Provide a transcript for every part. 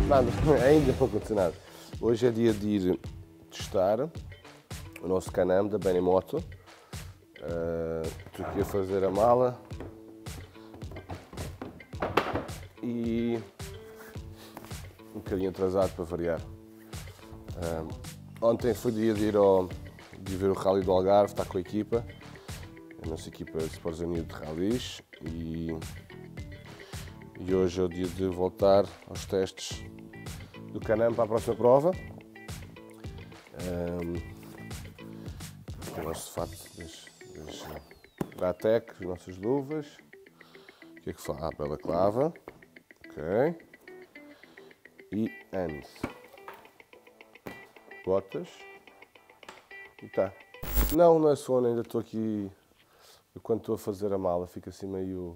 Nada, ainda não aconteceu nada. Hoje é dia de ir testar o nosso Can-Am da Benimoto. Estou aqui a fazer a mala e um bocadinho atrasado para variar. Ontem foi dia de ir de ver o Rally do Algarve, está com a equipa, a nossa equipa de Sports Unido de Rallys, e hoje é o dia de voltar aos testes do Can-Am para a próxima prova. O nosso fato da ATEC, as nossas luvas, o que é que fala? Ah, balaclava, ok, e hands, botas, e tá. Não é sono, ainda estou aqui, quando estou a fazer a mala, fico assim meio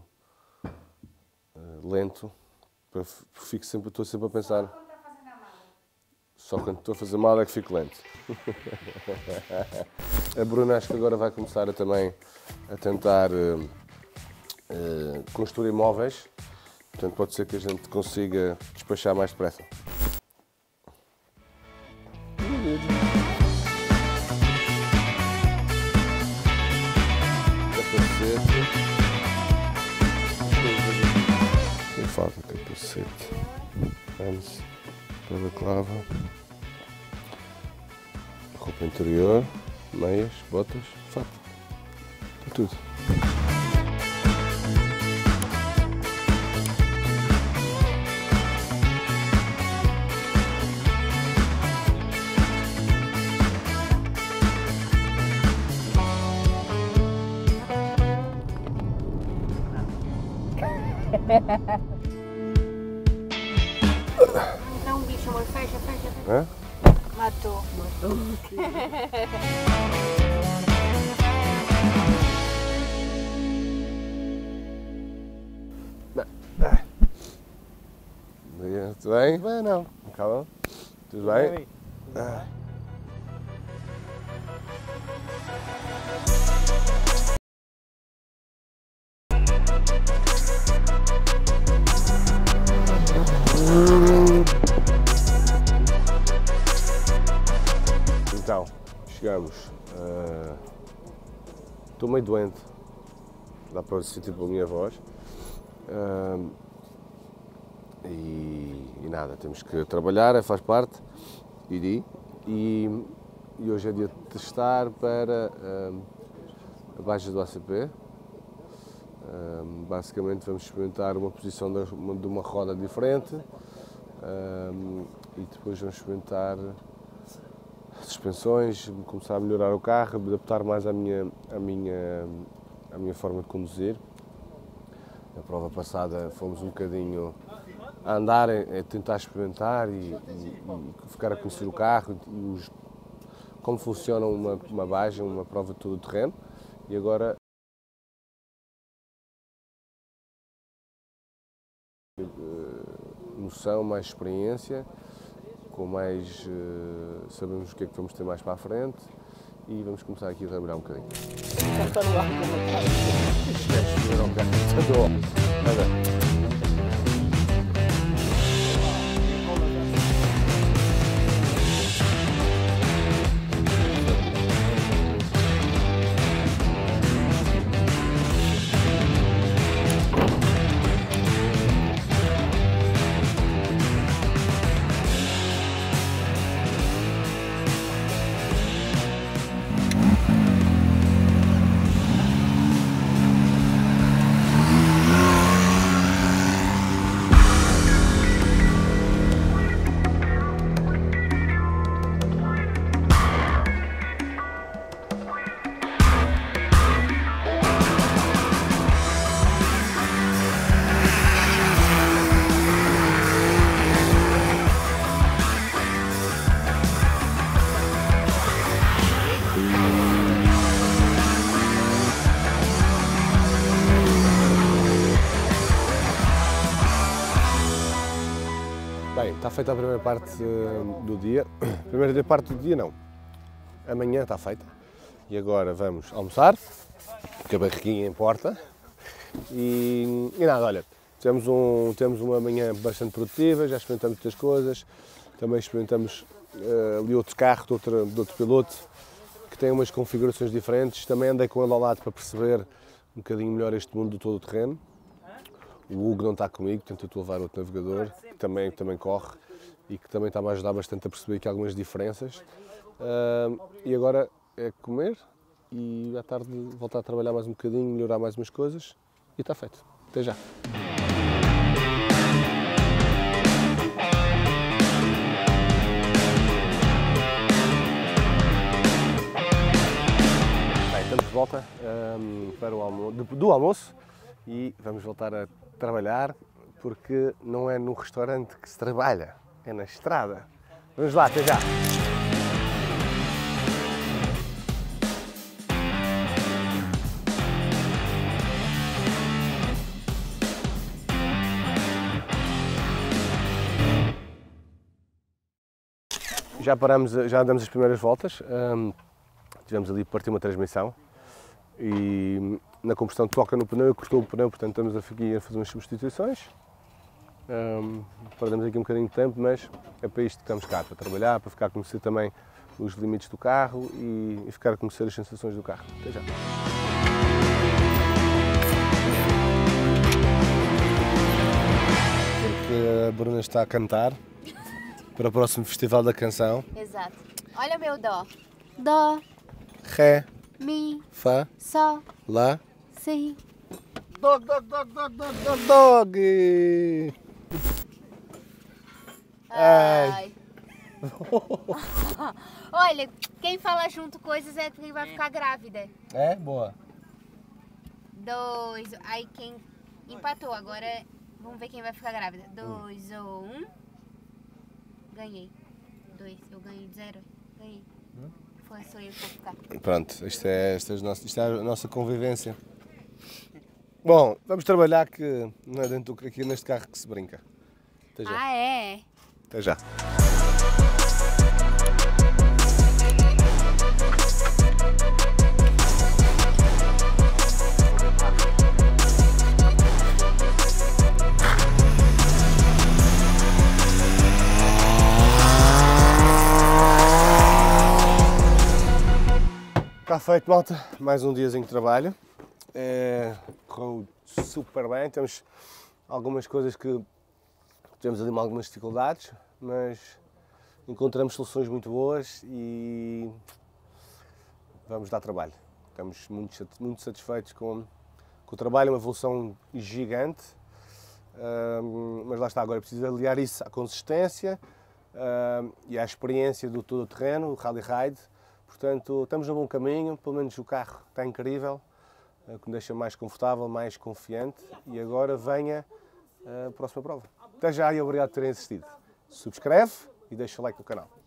lento, estou sempre a pensar. Só quando estou a fazer mala é que fico lento. A Bruna acho que agora vai começar também a tentar construir móveis, portanto pode ser que a gente consiga despachar mais depressa. Capacete. O que falta? Capacete. Vamos. Balaclava. Roupa interior. Meias, botas, fato. Está tudo. Não, bicho, amor, fecha. É? Matou. Tudo bem? Bem, não. Calma. Tudo bem? Então, chegamos. Estou meio doente, dá para sentir pela minha voz. E nada, temos que trabalhar, faz parte, e hoje é dia de testar para a baixa do ACP. Basicamente vamos experimentar uma posição de uma roda diferente e depois vamos experimentar suspensões, começar a melhorar o carro, adaptar mais à minha forma de conduzir. Na prova passada fomos um bocadinho a andar, a tentar experimentar e ficar a conhecer o carro e como funciona uma baixa, uma prova de todo o terreno. E agora noção, mais experiência, com mais sabemos o que é que vamos ter mais para a frente e vamos começar aqui a trabalhar um bocadinho. Bem, está feita a primeira parte do dia. Primeira parte do dia não. Amanhã está feita. E agora vamos almoçar, que a barriguinha importa. E nada, olha, Temos uma manhã bastante produtiva, já experimentamos muitas coisas, também experimentamos ali outro carro de outro piloto, que tem umas configurações diferentes, também andei com ele ao lado para perceber um bocadinho melhor este mundo do todo-terreno. O Hugo não está comigo, portanto eu estou a levar outro navegador, que também corre e que também está-me a ajudar bastante a perceber aqui algumas diferenças. E agora é comer e à tarde voltar a trabalhar mais um bocadinho, melhorar mais umas coisas e está feito. Até já! Bem, estamos de volta para o almoço e vamos voltar a trabalhar porque não é no restaurante que se trabalha, é na estrada. Vamos lá, até já! Já damos as primeiras voltas, tivemos ali a partir uma transmissão e na combustão toca no pneu e cortou o pneu, portanto estamos aqui a fazer umas substituições. Perdemos aqui um bocadinho de tempo, mas é para isto que estamos cá, para trabalhar, para ficar a conhecer também os limites do carro e ficar a conhecer as sensações do carro. Até já! Porque a Bruna está a cantar para o próximo Festival da Canção. Exato. Olha o meu dó. Dó, Ré, mi, Fá, sol, Lá. si. Dog, dog, dog, dog, dog, dog, dog! Ai. Olha, quem fala junto coisas é quem vai ficar grávida. É? Boa. 2, aí quem empatou, agora vamos ver quem vai ficar grávida. 2 ou 1. Ganhei. 2, eu ganhei 0. Ganhei. Sou eu que vou ficar. Pronto, isto é a nossa convivência. Bom, vamos trabalhar que não é dentro aqui neste carro que se brinca. Até já. Ah, é? Até já. Está feito, malta, mais um diazinho de trabalho, correu super bem, temos algumas coisas que tivemos ali algumas dificuldades, mas encontramos soluções muito boas e vamos dar trabalho. Estamos muito satisfeitos com o trabalho, é uma evolução gigante, mas lá está, agora é preciso aliar isso à consistência e à experiência do todo-terreno, o Rally Ride. Portanto, estamos no bom caminho, pelo menos o carro está incrível, que me deixa mais confortável, mais confiante e agora venha a próxima prova. Até já e obrigado por terem assistido. Subscreve e deixa o like no canal.